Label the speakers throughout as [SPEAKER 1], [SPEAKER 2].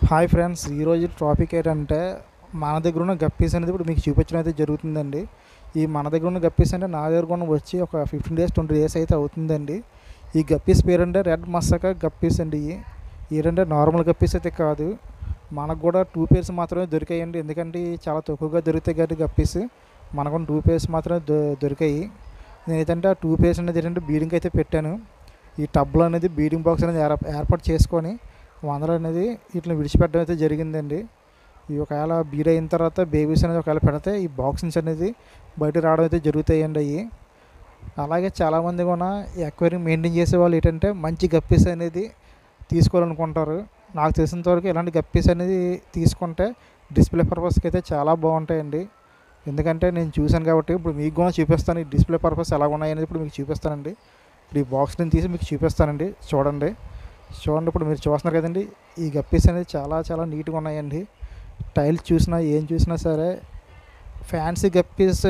[SPEAKER 1] Hi friends, ఈరోజు topic ఏంటంటే మన దగ్గర ఉన్న గప్పీస్ అనేది ఇప్పుడు మీకు చూపించడం అయితే జరుగుతుందండి. ఈ మన దగ్గర ఉన్న గప్పీస్ అంటే నా దగ్గర ఉన్న వచ్చి ఒక 15 డేస్ 20 డేస్ అయితే అవుతుందండి. ఈ గప్పీస్ పేరంటే రెడ్ మస్సక గప్పీస్ అండి. ఏంటంటే నార్మల్ గప్పీస్ అయితే కాదు. మనకు కూడా 2 పేర్స్ మాత్రమే దొరికాయండి. ఎందుకంటే చాలా తక్కువగా దొరుకుతాయి కాబట్టి గప్పీస్ మనకు 2 పేర్స్ మాత్రమే దొరికాయి. నేనైతే ఆ 2 పేర్స్ అనేది ఏంటంటే బీడింగ్ అయితే పెట్టాను. ఈ టబ్లో అనేది బీడింగ్ బాక్స్ అనేది ఏర్పాటు చేసుకొని వందలు అనేది వీటిని విడిచిపెట్టడం అయితే జరిగిందండి. ఈ ఒకవేళ బీడ్ అయిన తర్వాత బేబీస్ అనేది ఒకవేళ పెడితే ఈ బాక్సింగ్స్ అనేది బయట రావడం అయితే జరుగుతాయండి. అవి అలాగే చాలామంది కూడా ఎక్వేరియం మెయింటైన్ చేసే వాళ్ళు ఏంటంటే మంచి గప్పీస్ అనేది తీసుకోవాలనుకుంటారు. నాకు తెలిసినంతవరకు ఇలాంటి గప్పీస్ అనేది తీసుకుంటే డిస్ప్లే పర్పస్కి అయితే చాలా బాగుంటాయండి. ఎందుకంటే నేను చూశాను కాబట్టి ఇప్పుడు మీకు కూడా చూపిస్తాను. ఈ డిస్ప్లే పర్పస్ ఎలా ఉన్నాయనేది ఇప్పుడు మీకు చూపిస్తానండి. ఇప్పుడు ఈ బాక్స్ని తీసి మీకు చూపిస్తానండి. చూడండి. ఇప్పుడు మీరు చూస్తున్నారు కదండి, ఈ గప్పీస్ అనేది చాలా చాలా నీట్గా ఉన్నాయండి. టైల్స్ చూసినా ఏం చూసినా సరే ఫ్యాన్సీ గప్పీస్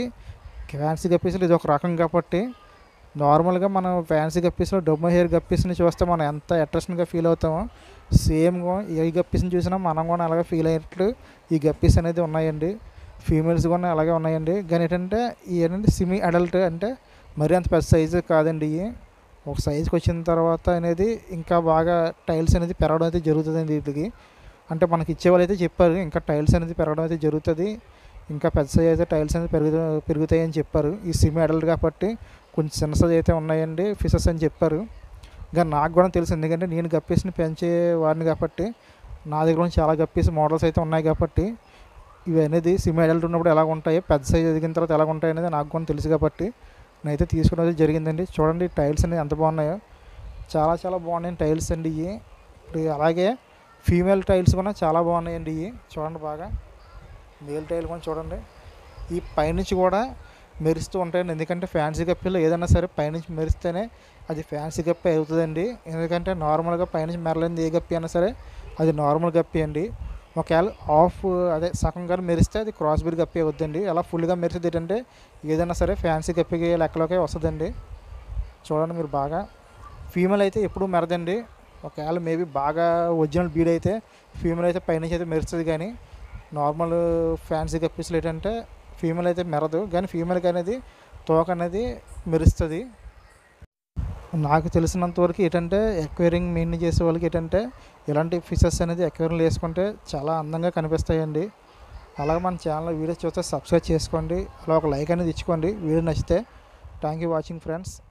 [SPEAKER 1] ఇది ఒక రకం కాబట్టి నార్మల్గా మనం ఫ్యాన్సీ గప్పీస్లో డొమ్మ హెయిర్ గప్పీస్ని చూస్తే మనం ఎంత అట్రాక్షన్గా ఫీల్ అవుతామో సేమ్గా ఏ గప్పీస్ని చూసినా మనం కూడా అలాగే ఫీల్ అయ్యేట్లు ఈ గప్పీస్ అనేది ఉన్నాయండి. ఫీమేల్స్ కూడా అలాగే ఉన్నాయండి. కానీ ఏంటంటే ఏంటంటే సెమీ అడల్ట్ అంటే మరీ అంత పెద్ద సైజు కాదండి. ఒక సైజుకి వచ్చిన తర్వాత అనేది ఇంకా బాగా టైల్స్ అనేది పెరగడం అయితే జరుగుతుందండి. వీటికి అంటే మనకి ఇచ్చేవాళ్ళు అయితే చెప్పారు, ఇంకా టైల్స్ అనేది పెరగడం అయితే జరుగుతుంది, ఇంకా పెద్ద సైజ్ అయితే టైల్స్ అనేది పెరుగుతాయి అని చెప్పారు. ఈ సెమీ అడల్ట్ కాబట్టి కొంచెం చిన్న సైజ్ అయితే ఉన్నాయండి ఫిషెస్ అని చెప్పారు. ఇంకా నాకు కూడా తెలుసు, ఎందుకంటే నేను గప్పీస్ని పెంచేవాడిని కాబట్టి నా దగ్గర చాలా గప్పీస్ మోడల్స్ అయితే ఉన్నాయి కాబట్టి ఇవి అనేది సెమీ అడల్ట్ ఉన్నప్పుడు ఎలా ఉంటాయి, పెద్ద సైజ్ ఎదిగిన తర్వాత ఎలా ఉంటాయి అనేది నాకు కూడా తెలుసు కాబట్టి నేనైతే తీసుకోవడం జరిగిందండి. చూడండి టైల్స్ అనేది ఎంత బాగున్నాయో, చాలా చాలా బాగున్నాయి టైల్స్ అండి ఇవి. ఇప్పుడు అలాగే ఫీమేల్ టైల్స్ కూడా చాలా బాగున్నాయండి ఇవి. చూడండి బాగా మేల్ టైల్ కూడా చూడండి. ఈ పైనుంచి కూడా మెరుస్తూ ఉంటాయండి. ఎందుకంటే ఫ్యాన్సీ గప్పిలో ఏదైనా సరే పైనుంచి మెరిస్తేనే అది ఫ్యాన్సీ గప్పి అవుతుందండి. ఎందుకంటే నార్మల్గా పైనుంచి మెరలేనిది ఏ గప్పి అయినా సరే అది నార్మల్ గప్పి అండి. ఒకవేళ సగం కానీ మెరిస్తే అది క్రాస్ బీడ్ గప్పి అవుద్దండి. అలా ఫుల్గా మెరిసేది ఏంటంటే ఏదైనా సరే ఫ్యాన్సీ గప్పికి లెక్కలోకి వస్తుందండి. చూడండి మీరు బాగా. ఫీమేల్ అయితే ఎప్పుడూ మెరదండి. ఒకవేళ మేబీ బాగా ఒరిజినల్ బీడ్ అయితే ఫీమేల్ అయితే పైనుంచి అయితే మెరుస్తుంది, కానీ నార్మల్ ఫ్యాన్సీ గప్పీస్లో ఏంటంటే ఫీమేల్ అయితే మెరదు, కానీ ఫీమేల్కి అనేది తోక అనేది మెరుస్తుంది. నాకు తెలిసినంతవరకు ఏంటంటే ఎక్వేరింగ్ మెయింటైన్ చేసే వాళ్ళకి ఏంటంటే ఇలాంటి ఫిషెస్ అనేది ఎక్వేరియంలో వేసుకుంటే చాలా అందంగా కనిపిస్తాయండి. అలాగే మన ఛానల్లో వీడియోస్ చూస్తే సబ్స్క్రైబ్ చేసుకోండి, అలా ఒక లైక్ అనేది ఇచ్చుకోండి వీడియో నచ్చితే. Thank you watching friends.